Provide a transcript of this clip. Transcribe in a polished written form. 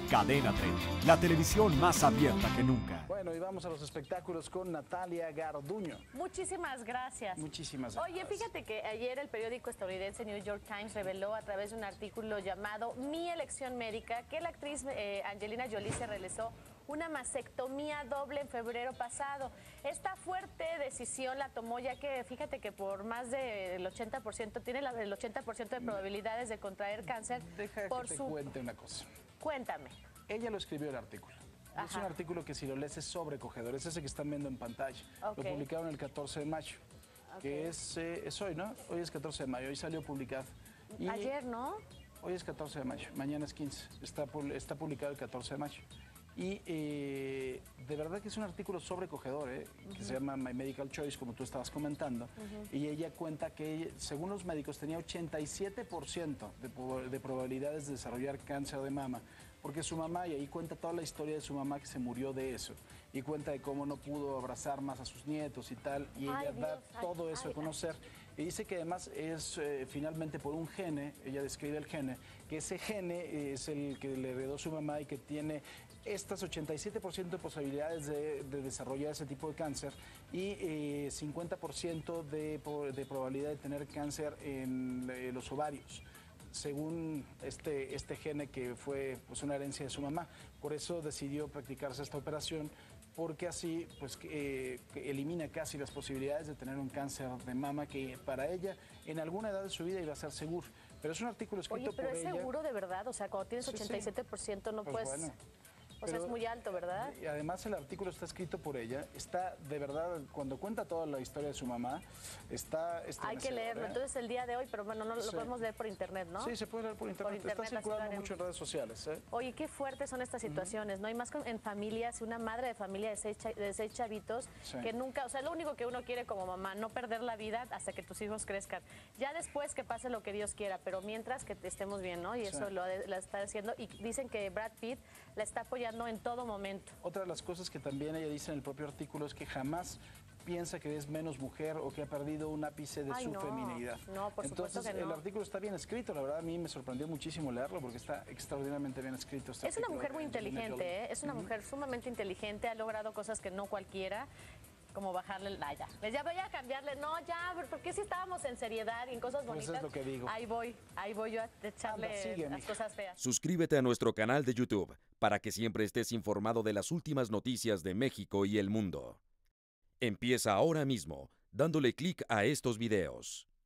Cadena 30, la televisión más abierta que nunca. Bueno, y vamos a los espectáculos con Natalia Garduño. Muchísimas gracias. Muchísimas gracias. Oye, fíjate que ayer el periódico estadounidense New York Times reveló a través de un artículo llamado Mi elección médica que la actriz Angelina Jolie se realizó una mastectomía doble en febrero pasado. Esta fuerte decisión la tomó ya que fíjate que por más del 80% tiene el 80% de probabilidades de contraer cáncer. Deja por que te cuente una cosa. Cuéntame. Ella lo escribió el artículo. Ajá. Es un artículo que si lo lees es sobrecogedor. Es ese que están viendo en pantalla. Ok. Lo publicaron el 14 de mayo. Que es hoy, ¿no? Hoy es 14 de mayo. Hoy salió publicado. Y Ayer, ¿no? hoy es 14 de mayo. Mañana es 15. Está publicado el 14 de mayo. Y de verdad que es un artículo sobrecogedor, que se llama My Medical Choice, como tú estabas comentando. Y ella cuenta que, según los médicos, tenía 87% de probabilidades de desarrollar cáncer de mama. Porque su mamá, y ahí cuenta toda la historia de su mamá que se murió de eso. Y cuenta de cómo no pudo abrazar más a sus nietos y tal. Y ella da todo eso a conocer. Y dice que además es finalmente por un gene, ella describe el gene, que ese gene es el que le heredó su mamá y que tiene estas 87% de posibilidades de desarrollar ese tipo de cáncer y 50% de probabilidad de tener cáncer en los ovarios, según este gene que fue pues, una herencia de su mamá. Por eso decidió practicarse esta operación, porque así pues que elimina casi las posibilidades de tener un cáncer de mama que para ella en alguna edad de su vida iba a ser seguro. Pero es un artículo escrito por ella. Oye, pero es seguro de verdad, o sea, cuando tienes 87% no pues puedes... Bueno. O sea, es muy alto, ¿verdad? Y además el artículo está escrito por ella, está de verdad, cuando cuenta toda la historia de su mamá, está hay que leerlo, entonces el día de hoy, pero bueno, no lo podemos leer por internet, ¿no? Sí, se puede leer por internet, está circulando mucho en redes sociales. Oye, qué fuertes son estas situaciones, ¿no? Y más en familias, una madre de familia de seis chavitos, que nunca, o sea, lo único que uno quiere como mamá, no perder la vida hasta que tus hijos crezcan. Ya después que pase lo que Dios quiera, pero mientras que estemos bien, ¿no? Y eso lo está haciendo, y dicen que Brad Pitt la está apoyando en todo momento. Otra de las cosas que también ella dice en el propio artículo es que jamás piensa que es menos mujer o que ha perdido un ápice de su feminidad. No, por supuesto que no. El artículo está bien escrito, la verdad a mí me sorprendió muchísimo leerlo porque está extraordinariamente bien escrito. Es una mujer muy inteligente, es una mujer sumamente inteligente, ha logrado cosas que no cualquiera. Como bajarle el... ya voy a cambiarle. No, ya, porque si estábamos en seriedad y en cosas bonitas. Pues es lo que digo. Ahí voy yo a echarle las cosas feas. Suscríbete a nuestro canal de YouTube para que siempre estés informado de las últimas noticias de México y el mundo. Empieza ahora mismo, dándole clic a estos videos.